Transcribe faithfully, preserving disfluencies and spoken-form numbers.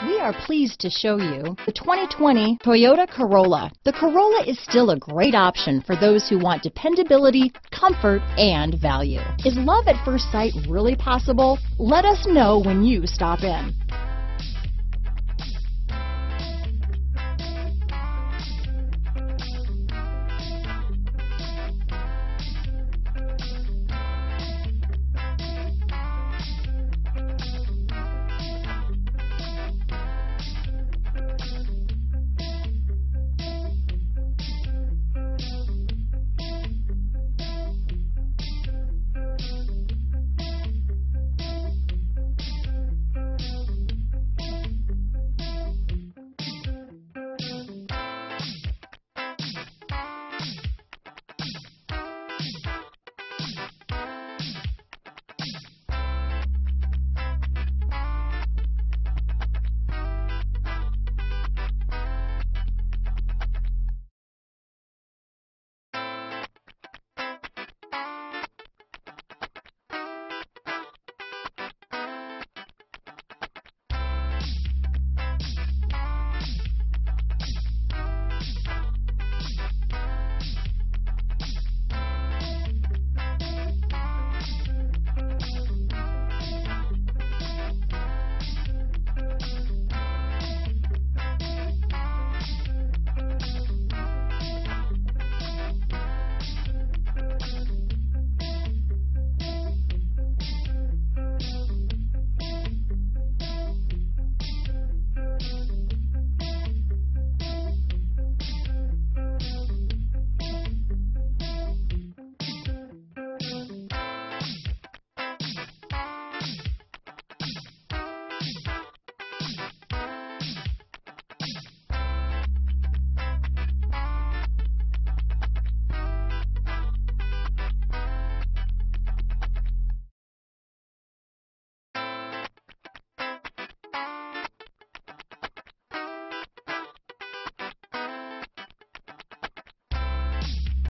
We are pleased to show you the twenty twenty Toyota Corolla. The Corolla is still a great option for those who want dependability, comfort, and value. Is love at first sight really possible? Let us know when you stop in.